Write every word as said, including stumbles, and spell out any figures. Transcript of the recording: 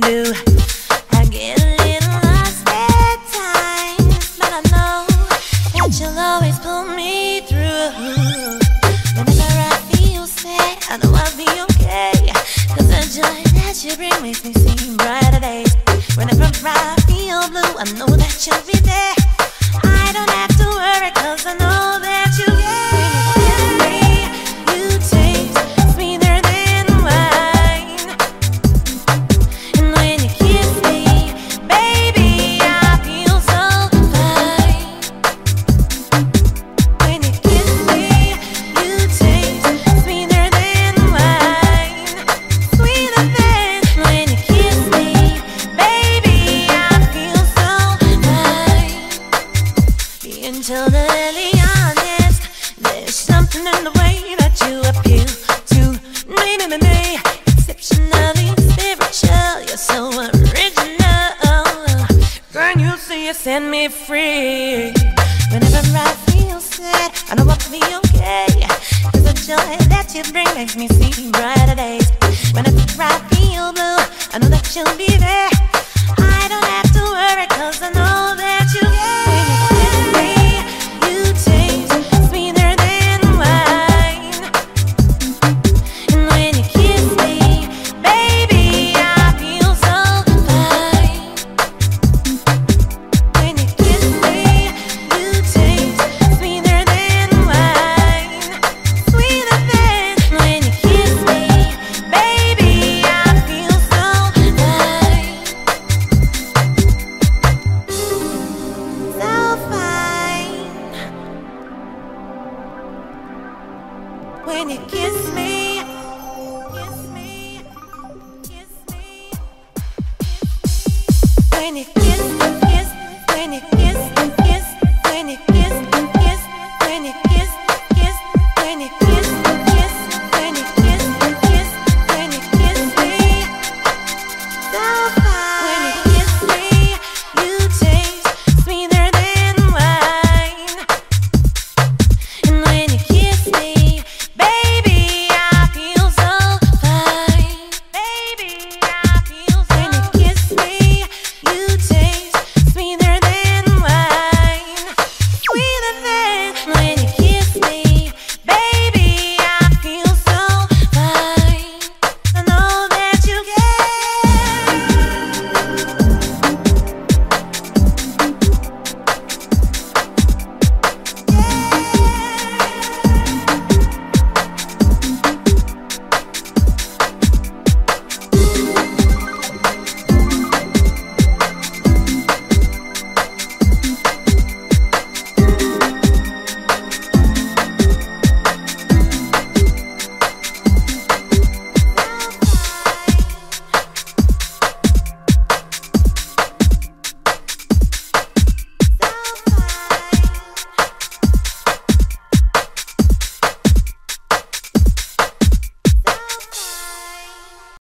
do. I get a little lost at times, but I know that you'll always pull me through. Whenever I feel sad, I know I'll be okay, 'cause the joy that you bring makes me see brighter days. Whenever I feel blue, I know that you'll be there. I don't have to worry, 'cause I know that you care. Me, you taste sweeter than wine, and when you kiss me, baby, I feel so fine. When you kiss me, you taste sweeter than wine, sweeter than. When you kiss me, baby, I feel so fine. Being totally honest, there's something in the way that you appeal to me, me, me, me. Exceptionally spiritual, you're so original. Girl, you see, you set me free. Whenever I feel sad, I know I'll be okay, 'cause the joy that you bring makes me see brighter days. Whenever I feel blue, I know that you'll be there. I don't have to worry, 'cause I know that you care. When you kiss me, kiss me, kiss me, when you kiss, kiss, when you kiss.